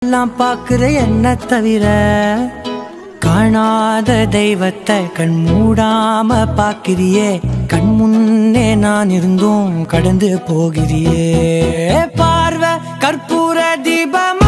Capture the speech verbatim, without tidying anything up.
எல்லாம் பாக்குற என்ன தவிர காணாத தெய்வத்தை கண் மூடாம பாக்கிறியே. கண் முன்னே நான் இருந்தும் கடந்து போகிறியே. பார்வை கற்பூர தீபம்